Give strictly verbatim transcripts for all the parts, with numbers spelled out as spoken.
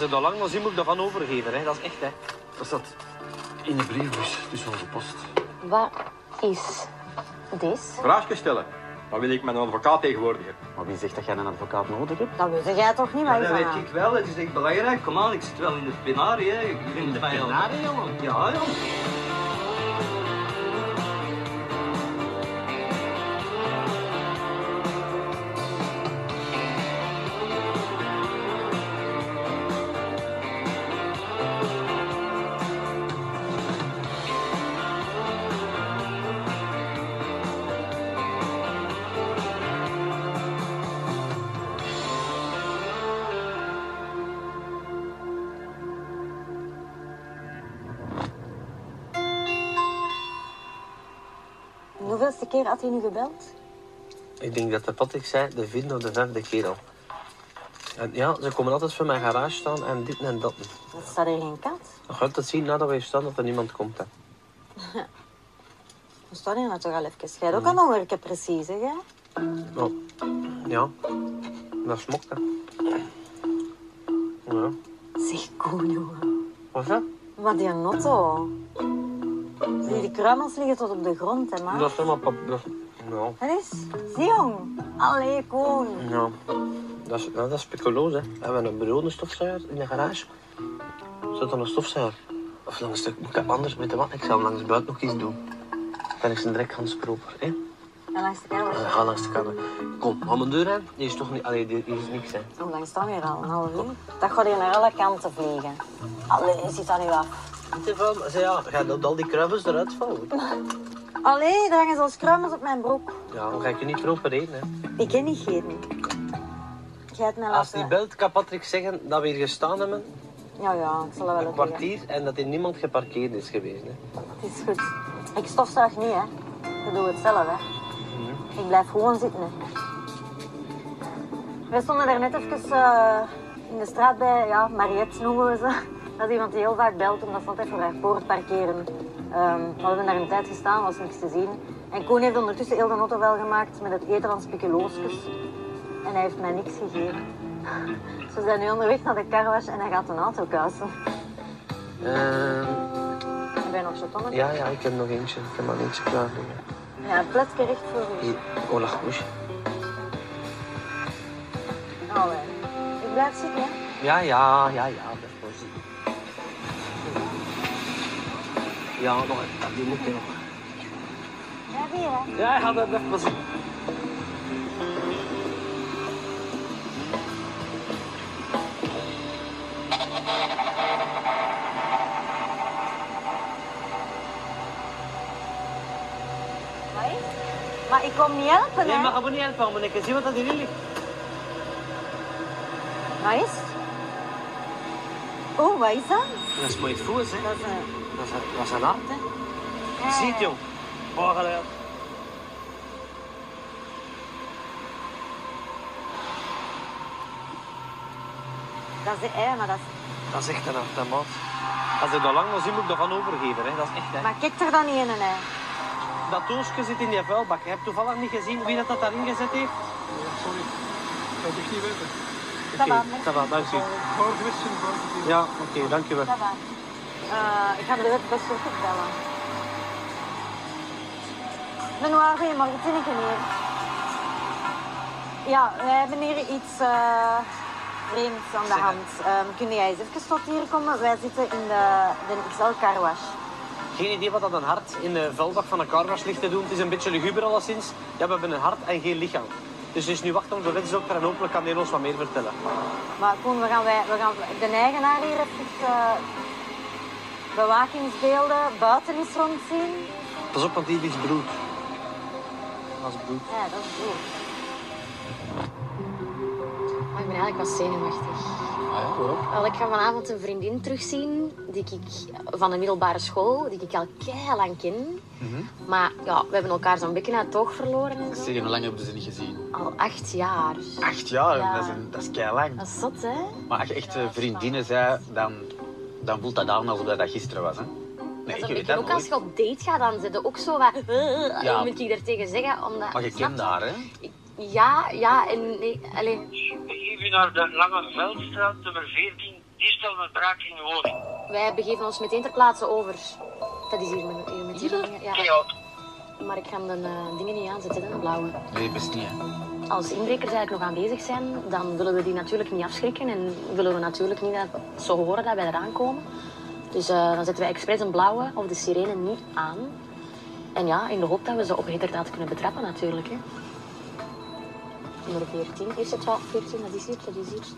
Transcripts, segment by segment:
ik dat lang nog zie, moet ik dat van overgeven. Hè. Dat is echt, hè. Dat staat in de brievenbus tussen onze post. Wat is dit? Vraagje stellen. Dan wil ik mijn advocaat tegenwoordig hebben. Maar wie zegt dat jij een advocaat nodig hebt? Dat weet jij toch niet, Ja, wat dat is weet ik wel, het is echt belangrijk. Kom aan, ik zit wel in de penarie, hè. Ik ben de penarie, jongen? Ja, ja. Hoeveelste keer had hij nu gebeld? Ik denk dat de Patrick zei de vierde of de vijfde keer al. En ja, ze komen altijd voor mijn garage staan en dit en dat. Er staat hier geen kat. Dan ga je het zien nadat we hier staan dat er niemand komt. Hè. We staan hier nou toch al even. Jij hebt ook aan werken precies, hè? Jij? Oh. Ja, dat smokt, hè. Ja. Zeg, Koen, jongen. Wat is dat? Wat die notto. Zie, die kruimels liggen tot op de grond, hè, man. Dat is helemaal pap... Dat is... Ja. Dat is... Zie, jong. Allee, Koen. Ja. Dat is, nou, dat is speculoos, hè. We hebben een bureau-stofzuiger in de garage. Zet dan een stofzuiger. Of dan een stuk... Ik heb anders, weet je wat? Ik zal langs buiten nog iets doen. Dan is een direct gaan sproper, hè. En langs de kamer. Uh, ga langs de kamer. Kom, aan mijn deur, hè. Die is toch niet... Allee, die, die is niks, hè. Hoe lang staan we hier al? Een half uur? Dat gaat hier naar alle kanten vliegen. Allee, zit dat nu af. Niet te veel, maar zeg, ja, ga je al die kruimels eruit vallen? Allee, er hangen zelfs kruimels op mijn broek. Ja, dan ga ik je niet erover reden, hè. Ik ken niet geen. Jij hebt mij Als laten... die belt, kan Patrick zeggen dat we hier gestaan hebben. Ja, ja, ik zal dat wel Een ook kwartier en dat er niemand geparkeerd is geweest, hè. Het is goed. Ik stofzuig niet, hè. Ik doe het zelf, hè. Mm-hmm. Ik blijf gewoon zitten, hè. We stonden daar net even uh, in de straat bij, ja, Mariette noemen we ze. Dat is iemand die heel vaak belt, omdat ze altijd voor haar poort parkeren. Um, we hebben daar een tijd gestaan, was niks te zien. En Koen heeft ondertussen heel de auto wel gemaakt met het eten van speculoosjes. En hij heeft mij niks gegeven. Ze zijn nu onderweg naar de carwash en hij gaat een auto kuisen. Uh, Heb jij nog chatonnen? ja, ja, ik heb nog eentje. Ik heb nog eentje klaar liggen. Ja, een plekje recht voor u. Hier, Ola Koes. Oh, hè. Ik blijf zitten, hè. Ja, ja, ja, ja, dat is wel zitten. Ja, nog even. Die moet je nog. Ja, die, hè. Ja, ga dat even zitten. Maar ik kom niet helpen, hè. Nee, maar ga me niet helpen, maar ik kan zien wat dat hierin ligt. Wat is het? Oh, wat is dat? Dat is mooi het voet, hè. Dat is een... Dat is een, dat is een hart, hè. Ja. Zie het, jong. Oh, ga eruit. Dat is de ei, maar dat is... Dat is echt een automaat. Als ik dat lang nog zie, moet ik dat van overgeven, hè. Dat is echt, hè. Maar kijk er dan niet in, hè. Dat doosje zit in die vuilbak. Je hebt toevallig niet gezien wie dat, dat daarin gezet heeft? Ja, sorry. Dat had ik niet weten. Oké, va, ça va, dank u. Voorgewisten, voorgewisten. Ja, oké, okay, dank u wel. Dat va. Uh, ik ga de best wel goed bellen. Benoît, goedemorgen, Tineke hier. Ja, wij hebben hier iets uh, vreemds aan de hand. Um, kun jij eens even tot hier komen? Wij zitten in de, de X L carwash. Geen idee wat dat een hart in de vuilbak van een carwash ligt te doen. Het is een beetje luguber alleszins. Ja, we hebben een hart en geen lichaam. Dus het is nu wachten op de wetsdokter en hopelijk kan hij ons wat meer vertellen. Maar Koen, we gaan, wij, we gaan de eigenaar hier even uh, bewakingsbeelden buiten eens rondzien. Pas op, want die ligt bloed. Dat is bloed. Ja, dat is goed. Maar ik ben eigenlijk wat zenuwachtig. Ah ja, waarom? Wel, ik ga vanavond een vriendin terugzien die ik van de middelbare school, die ik al kei lang ken. Mm-hmm. Maar ja, we hebben elkaar zo'n beetje uit het oog verloren en zo. Zeg, hoe lang hebben ze niet gezien? Al acht jaar. Acht jaar, Ja. dat is, een, dat is keilang. Dat is zot, hè? Maar als je echt eh, vriendinnen zei, dan, dan voelt dat aan alsof dat gisteren was, hè? Nee, Dat je is weet een dat ook als nooit. je op date gaat, dan zit je ook zo wat... Ja. Hoe moet ik daar tegen zeggen? Omdat, Maar je snap kent haar, hè? Ik- Ja, ja, en nee, allee. Begeef u naar de Lange Veldstraat, nummer veertien D. Hier stelt een sprake in de woning. Wij begeven ons meteen ter plaatse over. Dat is hier met, hier met die dingen. Ja. Ja. Maar ik ga de uh, dingen niet aanzetten, hè, de blauwe. Nee, best niet, hè. Als inbrekers eigenlijk nog aanwezig zijn, dan willen we die natuurlijk niet afschrikken. En willen we natuurlijk niet dat ze horen dat wij eraan komen. Dus uh, dan zetten wij expres een blauwe of de sirene niet aan. En ja, in de hoop dat we ze op heterdaad kunnen betrappen natuurlijk. Hè. Nummer veertien. Eerste twaalf, veertien, dat is hier, dat is hier.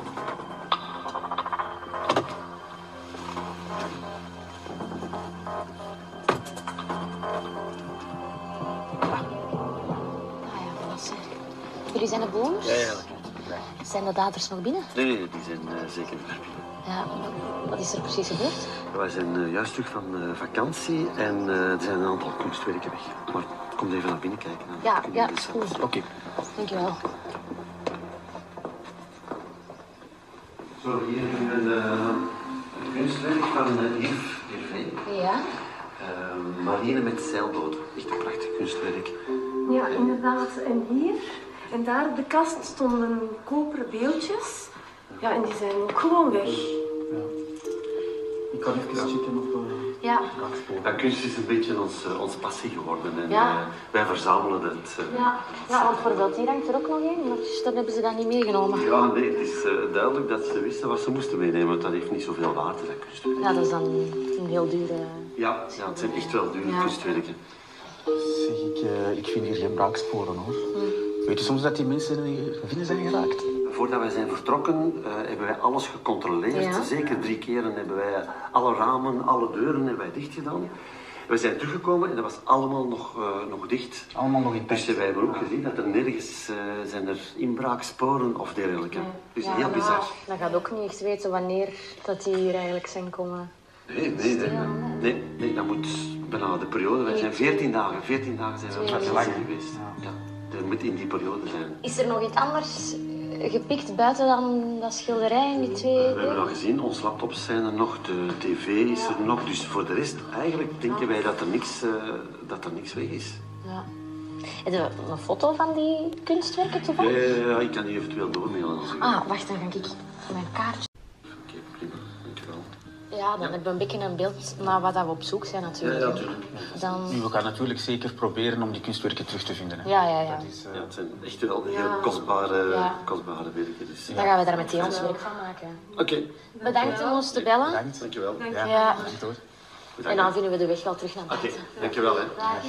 Jullie zijn de bewoners? Ja, ja. Zijn de daders nog binnen? Nee, nee, die zijn uh, zeker niet meer binnen. Ja, wat is er precies gebeurd? Wij zijn uh, juist terug van uh, vakantie en uh, er zijn een aantal kunstwerken weg. Maar kom even naar binnen kijken. Dan Ja, kunnen ja, jullie goed. zelf- Oké. Dankjewel. Zo, hier hebben we een uh, kunstwerk van uh, Yves Hervé. Ja? Uh, Marine met zeilboten. Echt een prachtig kunstwerk. Ja, inderdaad. En hier en daar op de kast stonden koperen beeldjes. Ja, en die zijn ook gewoon weg. Ik kan even checken op... Ja. Ja, kunst is een beetje ons, uh, onze passie geworden en Ja. uh, wij verzamelen het. Uh, Ja, ja, want voorbeeld hier hangt er ook nog één, maar dus dat hebben ze dan niet meegenomen. Ja, nee, het is uh, duidelijk dat ze wisten wat ze moesten meenemen, want dat heeft niet zoveel waarde, dat kunstwerk. Ja, dat is dan een heel dure... Ja, ja, het zijn echt wel dure Ja. kunstwerken. Zeg, ik, uh, ik vind hier geen braaksporen, hoor. Weet je soms dat die mensen hier binnen zijn geraakt? Voordat wij zijn vertrokken, uh, hebben wij alles gecontroleerd. Ja. Zeker drie keren hebben wij alle ramen, alle deuren hebben wij dicht gedaan. We zijn teruggekomen en dat was allemaal nog, uh, nog dicht. Allemaal nog in Dus wij hebben ook gezien dat er nergens uh, zijn er inbraaksporen of dergelijke. Dus Ja, heel bizar. Dat gaat ook niet echt weten wanneer dat die hier eigenlijk zijn komen. Nee, nee, nee. Nee, nee, dat moet bijna de periode. Wij zijn veertien dagen. veertien dagen zijn we op vakantie geweest. Ja. Dat moet in die periode zijn. Is er nog iets anders gepikt buiten dan dat schilderij in die twee? We hebben al gezien, onze laptops zijn er nog, de tv is er nog. Dus voor de rest, eigenlijk denken wij dat er niks, uh, dat er niks weg is. Ja. Heb je een foto van die kunstwerken toevallig? Ja, ja, ja, ik kan die eventueel doormailen. Als u Ah, wacht, dan ga ik mijn kaartje. Oké, prima. Dankjewel. Ja, dan hebben we een beetje een beeld naar wat we op zoek zijn natuurlijk. Ja, ja, natuurlijk. Dan... Nu, we gaan natuurlijk zeker proberen om die kunstwerken terug te vinden. Hè. Ja, ja, ja. Dat is, uh... Ja, het zijn echt wel heel kostbare, Ja. kostbare werken. Dus, Dan gaan we daar meteen ons werk van maken. Oké, okay. Bedankt om ons te bellen. Bedankt. Dankjewel. Ja, Ja. bedankt, hoor. En dan vinden we de weg wel terug naar Oké, buiten. dankjewel. Hè.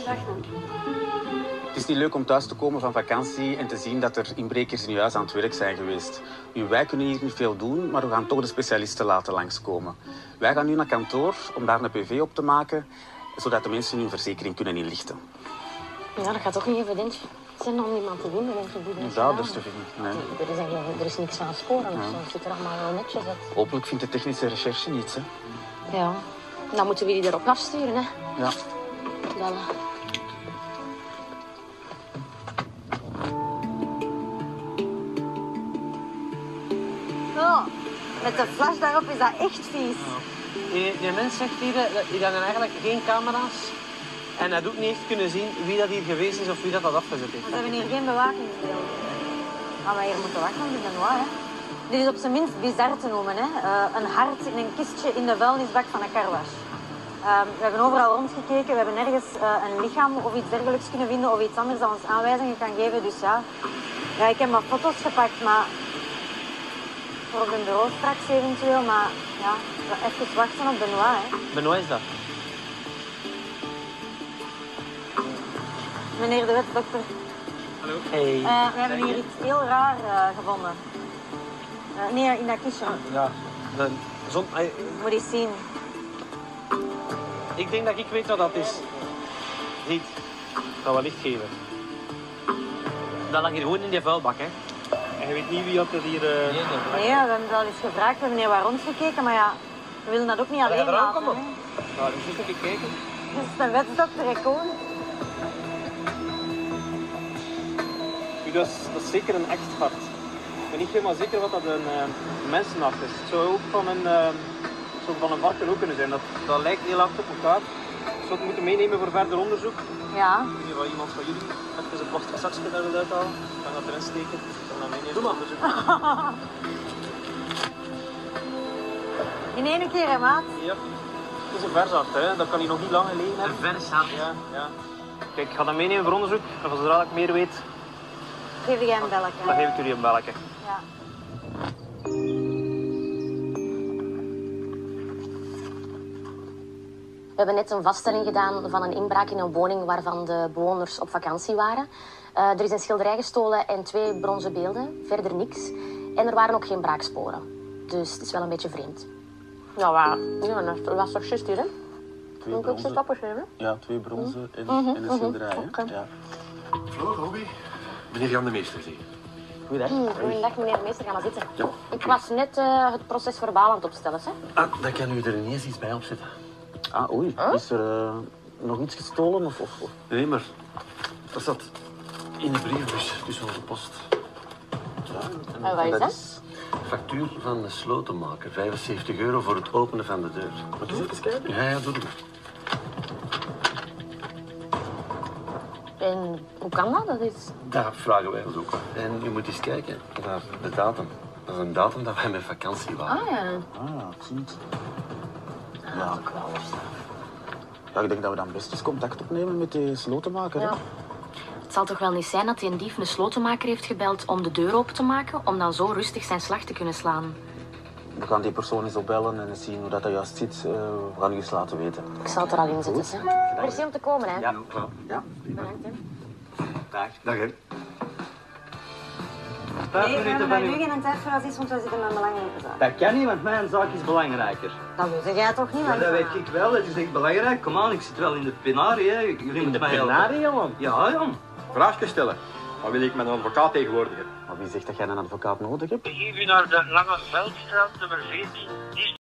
Het is niet leuk om thuis te komen van vakantie en te zien dat er inbrekers in uw huis aan het werk zijn geweest. Nu, wij kunnen hier niet veel doen, maar we gaan toch de specialisten laten langskomen. Wij gaan nu naar kantoor om daar een P V op te maken, zodat de mensen hun verzekering kunnen inlichten. Ja, dat gaat toch niet evident zijn om iemand te vinden. Denk ik, die Een daders te vinden. Nee. Er is, eigenlijk- er is niks van sporen of zo. Het ziet er allemaal wel netjes uit. Hopelijk vindt de technische recherche niets, hè. Ja. Dan moeten we die erop afsturen, hè. Ja. Bellen. Oh, met de flash daarop is dat echt vies. Die, die mens zegt hier, dat die hadden eigenlijk geen camera's. En hij ook niet echt kunnen zien wie dat hier geweest is of wie dat, dat afgezet heeft. We hebben hier geen bewakingsbeelden. Gaan wij hier moeten wachten op de Benoit, hè? Dit is op zijn minst bizar te noemen, hè? Uh, een hart in een kistje in de vuilnisbak van een carwash. Uh, we hebben overal rondgekeken, we hebben nergens uh, een lichaam of iets dergelijks kunnen vinden of iets anders dat ons aanwijzingen kan geven. Dus ja, ja ik heb wat foto's gepakt, maar voor op een bureau straks eventueel. Maar ja, even wachten op Benoit, hè? Benoit is dat? Meneer de wetsdokter. Hallo. Hey. Uh, we hebben hier iets heel raar uh, gevonden. Uh, nee, in dat kistje. Ja, de zon... ay, Moet je eens zien. Ik denk dat ik weet wat dat is. Niet. Ik zal wel licht geven. Dat lag hier gewoon in die vuilbak, hè. En je weet niet wie dat er hier... Uh... Nee, Nee, we hebben wel eens gevraagd, we hebben hier wat rondgekeken, maar ja, we willen dat ook niet alleen eraan laten. komen? Hè. Nou, dus eens even kijken. Dat is de wetsdokter, hè, Koen. Dat is, dat is zeker een extract. Ik ben niet helemaal zeker wat dat een uh, mensennacht is. Het zou ook van een, uh, zou van een varken ook kunnen zijn. Dat, dat lijkt heel hard op elkaar. Ik zou het moeten meenemen voor verder onderzoek. Ja. Hier wat iemand van jullie even een plastic zakje daar wil uithalen. Ik kan dat erin steken. Ik kan dat meenemen voor onderzoek. In één keer, hè, maat? Ja. Het is een versart, hè. Dat kan hij nog niet lang gelegen hebben. Een versart? Ja, ja. Kijk, ik ga dat meenemen voor onderzoek. En als zodra ik meer weet, Geef jij een belletje. dan geef ik jullie een belletje. Ja. We hebben net een vaststelling gedaan van een inbraak in een woning waarvan de bewoners op vakantie waren. Uh, er is een schilderij gestolen en twee bronzen beelden, verder niks. En er waren ook geen braaksporen. Dus het is wel een beetje vreemd. Ja, waar? Ja, dat was toch juist hier, hè? Twee Moet ik ook zo bronzen. stappen geven? Ja, twee bronzen en, Mhm, en een mhm. schilderij. hè? Oké. Ja. Floor, Robby. Meneer Jan de Meester, zie. Goeiedag. Hmm, goedendag, meneer de meester. Ga maar zitten. Ja. Ik was net uh, het proces verbaal aan het opstellen, hè? Ah, dan kan u er ineens iets bij opzetten. Ah, oei. Huh? Is er uh, nog iets gestolen? Of, of, of? Nee, maar dat zat in de brievenbus tussen onze post. En wat is dat? Factuur van de slotenmaker. vijfenzeventig euro voor het openen van de deur. Wat is het eens kijken? Ja, ja, doe het. En hoe kan dat? Dat is... Dat vragen wij ons ook. En u moet eens kijken naar de datum. Dat is een datum dat wij met vakantie waren. Ah ja. Ah, goed. Ah, dat is ook wel verstaan. Ja, ik denk dat we dan best eens contact opnemen met de slotenmaker. hè? Ja. Het zal toch wel niet zijn dat die een dief een slotenmaker heeft gebeld om de deur open te maken, om dan zo rustig zijn slag te kunnen slaan? We gaan die persoon eens opbellen en eens zien hoe dat, dat juist zit. Uh, we gaan u eens laten weten. Ik zal het er al in zetten, hè. Merci om te komen, hè. Ja, ja. Bedankt, hè. Dag. Dag, hè. Vijf Nee, we minuten hebben van nu u. geen tijd voor als iets, want wij zitten met belangrijke zaken. Dat kan niet, want mijn zaak is belangrijker. Dat weet jij toch niet, Ja, man? dat weet ik wel, dat is echt belangrijk. Kom aan, ik zit wel in de penarie, hè. Jullie moeten mij helpen. jongen? Ja, Jan. Vraagje stellen. Dan wil ik mijn advocaat tegenwoordigen. Maar wie zegt dat jij een advocaat nodig hebt? Begeef u naar de Lange Veldstraat nummer veertien.